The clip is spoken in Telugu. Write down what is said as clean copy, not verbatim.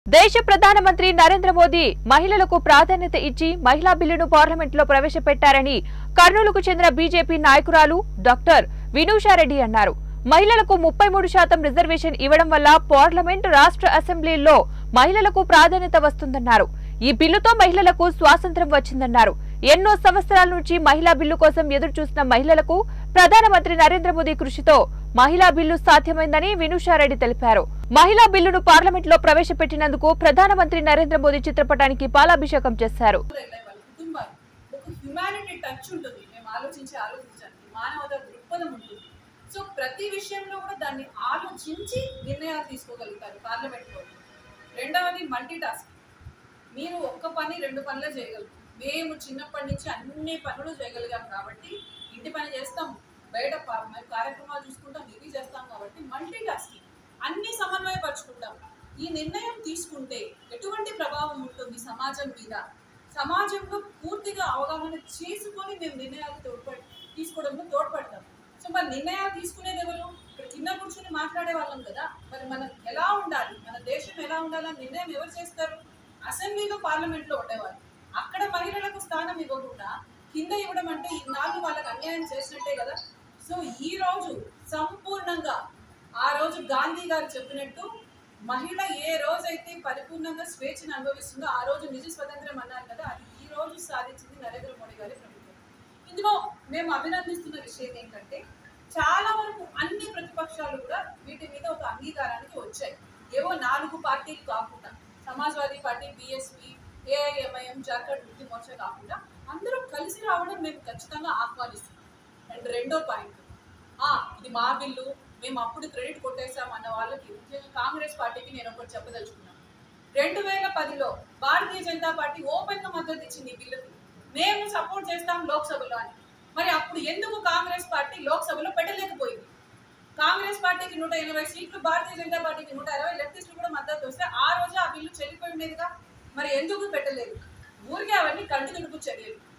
దేశ ప్రధానమంత్రి నరేంద్ర మోదీ మహిళలకు ప్రాధాన్యత ఇచ్చి మహిళా బిల్లును పార్లమెంట్లో ప్రవేశపెట్టారని కర్నూలుకు చెందిన బీజేపీ నాయకురాలు డాక్టర్ వినూషారెడ్డి అన్నారు. మహిళలకు 33% రిజర్వేషన్ ఇవ్వడం వల్ల పార్లమెంట్, రాష్ట్ర అసెంబ్లీల్లో మహిళలకు ప్రాధాన్యత వస్తుందన్నారు. ఈ బిల్లుతో మహిళలకు స్వాతంత్ర్యం వచ్చిందన్నారు. ఎన్నో సంవత్సరాల నుంచి మహిళా బిల్లు కోసం ఎదురు చూస్తున్న మహిళలకు ప్రధానమంత్రి నరేంద్ర మోదీ కృషితో మహిళా బిల్లు సాధ్యమైందని వినూషారెడ్డి తెలిపారు. మహిళా బిల్లును పార్లమెంట్లో ప్రవేశపెట్టినందుకు ప్రధానమంత్రి నరేంద్ర మోదీ చిత్రపటానికి పాలాభిషేకం చేశారు. సో ప్రతి విషయంలో కూడా దాన్ని ఆలోచించి నిర్ణయాలు తీసుకోగలుగుతారు పార్లమెంట్ లో. రెండవది మల్టీ టాస్కింగ్. మీరు ఒక్క పని 2 పనులు చేయగలరు. మేము చిన్నప్పటి నుంచి అన్ని పనులు చేయగలిగాం కాబట్టి ఇంటి పని చేస్తాం, బయట కార్యక్రమాలు చూసుకుంటాం, ఇది చేస్తాం కాబట్టి మల్టీ టాస్కింగ్ అన్ని సమన్వయపరుచుకుంటాం. ఈ నిర్ణయం తీసుకుంటే ఎటువంటి ప్రభావం ఉంటుంది సమాజం మీద, సమాజంలో పూర్తిగా అవగాహన చేసుకొని మేము నిర్ణయాలు తీసుకోవడంలో తోడ్పడతాం. సో మరి నిర్ణయాలు తీసుకునేది ఎవరు? ఇక్కడ కింద కూర్చొని మాట్లాడే వాళ్ళం కదా. మరి మనం ఎలా ఉండాలి, మన దేశం ఎలా ఉండాలని నిర్ణయం ఎవరు చేస్తారు? అసెంబ్లీలో, పార్లమెంట్లో ఉండేవాళ్ళు. అక్కడ మహిళలకు స్థానం ఇవ్వకుండా కింద ఇవ్వడం అంటే ఇన్నాళ్ళు వాళ్ళకి అన్యాయం చేసినట్టే కదా. సో ఈ రోజు సంపూర్ణంగా ఆ రోజు గాంధీ గారు చెప్పినట్టు మహిళ ఏ రోజైతే పరిపూర్ణంగా స్వేచ్ఛను అనుభవిస్తుందో ఆ రోజు నిజ స్వతంత్రం అన్నారు కదా. అది ఈ రోజు సాధించింది నరేంద్ర మోడీ గారి ప్రభుత్వం. ఇందులో మేము అభినందిస్తున్న విషయం ఏంటంటే చాలా వరకు అన్ని ప్రతిపక్షాలు కూడా వీటి మీద ఒక అంగీకారానికి వచ్చాయి. ఏవో 4 పార్టీలు కాకుండా, Samajwadi party, BSP, AIMIM, Jharkhand Mukti Morcha కాకుండా అందరూ కలిసి రావడం మేము ఖచ్చితంగా ఆహ్వానిస్తున్నాం. అండ్ రెండో పాయింట్, ఇది మా బిల్లు, మేము అప్పుడు క్రెడిట్ కొట్టేసాం అన్న వాళ్ళకి, కాంగ్రెస్ పార్టీకి నేను ఒకటి చెప్పదలుచుకున్నాను. 2010లో భారతీయ జనతా పార్టీ ఓపెన్ గా మద్దతు ఇచ్చింది ఈ బిల్లుకి. మేము సపోర్ట్ చేస్తాం లోక్సభలో అని. మరి అప్పుడు ఎందుకు కాంగ్రెస్ పార్టీ లోక్సభలో పెట్టలేకపోయింది? కాంగ్రెస్ పార్టీకి 180 సీట్లు, భారతీయ జనతా పార్టీకి 160, లెఫ్టిస్టులు కూడా మద్దతు వస్తే ఆ రోజు ఆ బిల్లు చెల్లిపోయి ఉండేదిగా. మరి ఎందుకు పెట్టలేదు? ఊరికే అవన్నీ కంటి తుడుపు చర్యలు.